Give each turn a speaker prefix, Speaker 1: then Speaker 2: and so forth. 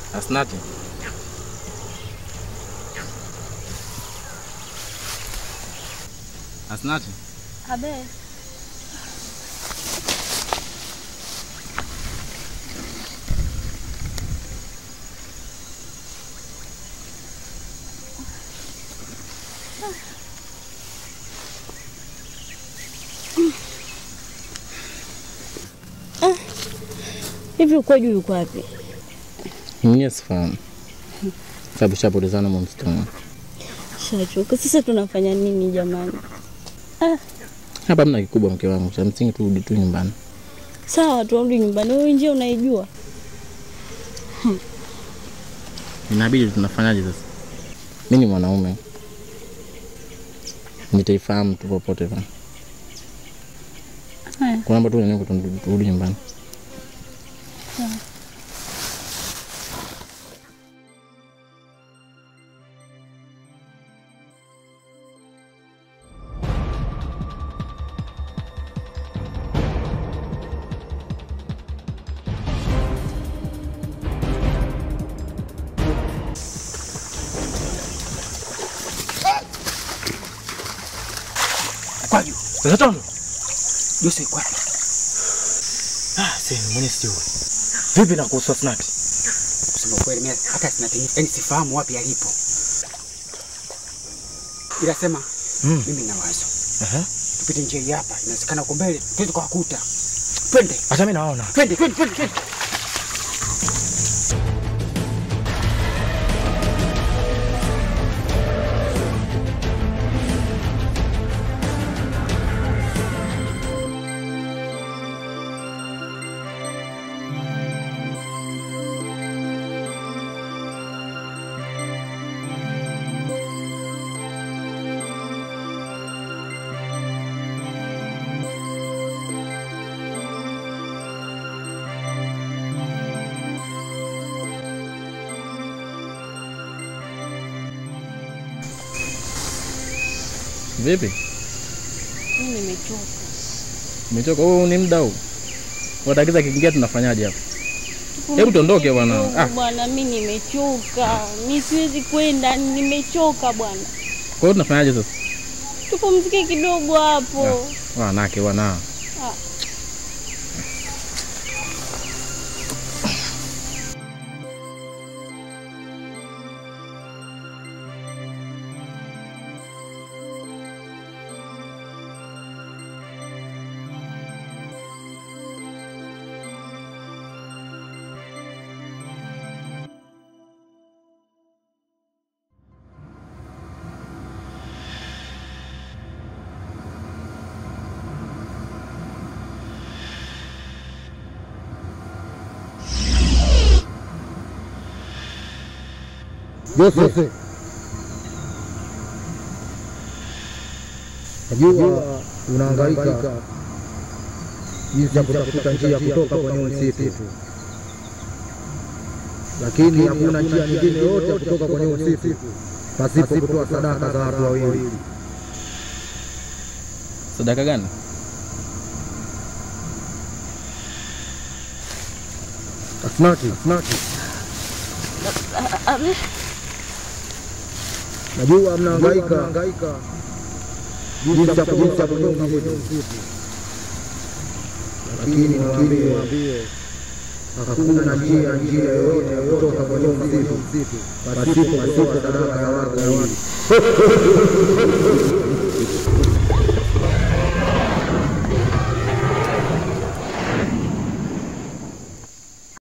Speaker 1: Asnati. Asnati.
Speaker 2: Abe. Hivi uko juu yuko wapi?
Speaker 1: Mimi sifahamu. Sababu shapotezana msituni.
Speaker 2: Shachoka. Sasa tunafanya nini jamani?
Speaker 1: Hapa mna kikubwa mke wangu. Cha msingi turudi tu nyumbani.
Speaker 2: Sawa, turudi nyumbani. Wewe njia unaijua?
Speaker 1: Inabidi tunafanyaje sasa? Mimi ni mwanaume. Nitaifahamu tu popote pale. Kwa namba tu nini turudi nyumbani.
Speaker 3: Kwaju, sasa tondo. Jose kwa. Sasa mwenye sio. Vipi na kuhusu Asnati?
Speaker 4: Kusema kweli mimi hata sina sifahamu wapi alipo. Ila sema mimi na wazo. Tupite njia hapa, inawezekana uko mbele, tuweze kuwakuta. Twende.
Speaker 3: Hata mimi naona.
Speaker 4: Twende.
Speaker 1: Vipi?
Speaker 2: Mimi nimechoka.
Speaker 1: Umechoka? Wewe ni mdau. Watakiza kiingia tunafanyaje hapa? Hebu tuondoke bwana.
Speaker 2: Bwana mimi nimechoka. Mimi siwezi kwenda, nimechoka bwana.
Speaker 1: Kwa hiyo tunafanyaje sasa?
Speaker 2: Tupumzike kidogo hapo.
Speaker 1: Wanawake wana.
Speaker 5: Jose. Najua unahangaika jinsi ya kutafuta njia kutoka kwenye msitu. Lakini hakuna njia nyingine yote ya kutoka kwenye msitu pasipo kutoa sadaka za watu wawili.
Speaker 1: Sadaka gani?
Speaker 5: Asnati. Najua mnahangaika jinsi ya kutoka kwenye msitu. Lakini niwaambie hakuna njia yoyote ya kutoka kwenye msitu pasipo sadaka ya watu wawili.